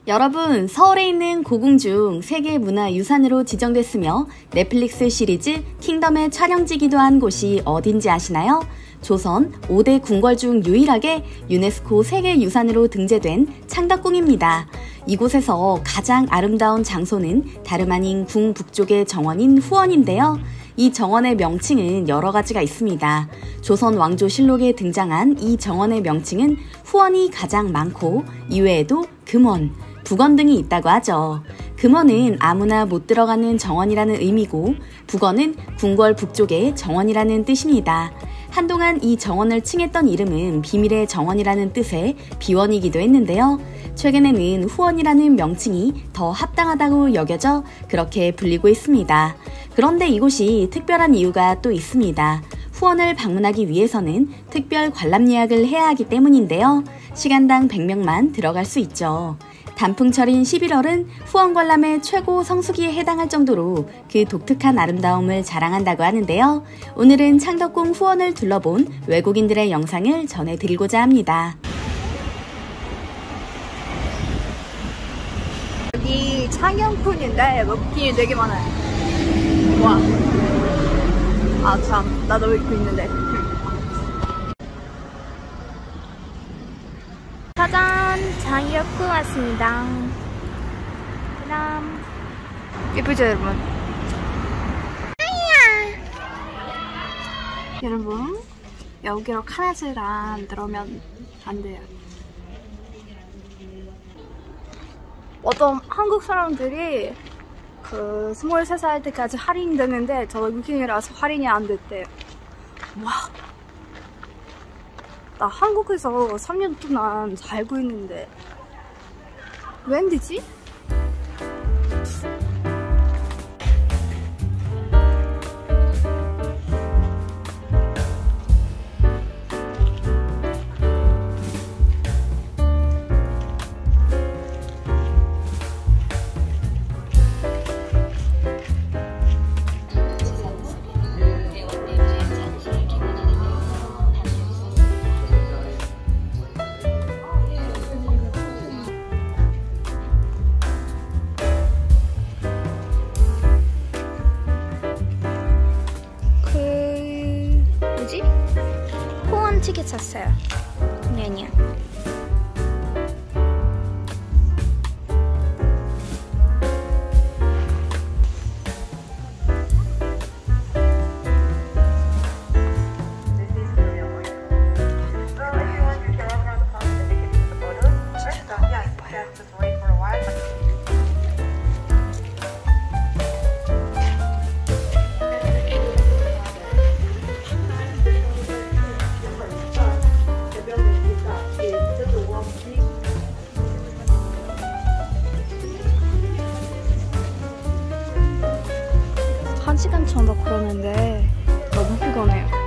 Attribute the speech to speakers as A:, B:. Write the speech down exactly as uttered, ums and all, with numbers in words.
A: 여러분, 서울에 있는 고궁 중 세계문화유산으로 지정됐으며 넷플릭스 시리즈 킹덤의 촬영지기도 한 곳이 어딘지 아시나요? 조선 오 대 궁궐 중 유일하게 유네스코 세계유산으로 등재된 창덕궁입니다. 이곳에서 가장 아름다운 장소는 다름 아닌 궁 북쪽의 정원인 후원인데요. 이 정원의 명칭은 여러 가지가 있습니다. 조선 왕조실록에 등장한 이 정원의 명칭은 후원이 가장 많고 이외에도 금원, 북원 등이 있다고 하죠. 금원은 아무나 못 들어가는 정원이라는 의미고 북원은 궁궐 북쪽의 정원이라는 뜻입니다. 한동안 이 정원을 칭했던 이름은 비밀의 정원이라는 뜻의 비원이기도 했는데요. 최근에는 후원이라는 명칭이 더 합당하다고 여겨져 그렇게 불리고 있습니다. 그런데 이곳이 특별한 이유가 또 있습니다. 후원을 방문하기 위해서는 특별 관람 예약을 해야 하기 때문인데요. 시간당 백 명만 들어갈 수 있죠. 단풍철인 십일월은 후원 관람의 최고 성수기에 해당할 정도로 그 독특한 아름다움을 자랑한다고 하는데요. 오늘은 창덕궁 후원을 둘러본 외국인들의 영상을 전해드리고자 합니다.
B: 여기 창녕궁인데 먹기 되게 많아요. 와. 아 참, 나도 입고 있는데.
C: 짜잔! 창녕궁 왔습니다. 그럼
B: 예쁘죠 여러분? 여러분 여기로 카넷을 안 들어오면 안 돼요. 어떤 한국 사람들이 그 스물세 살 때까지 할인되는데 저 외국인이라서 할인이 안 됐대요. 와, 나 한국에서 삼 년 동안 살고 있는데 왜 안 되지?
C: 티켓 샀어요. 내년. 한 시간 정도 걸었는데 너무 피곤해요.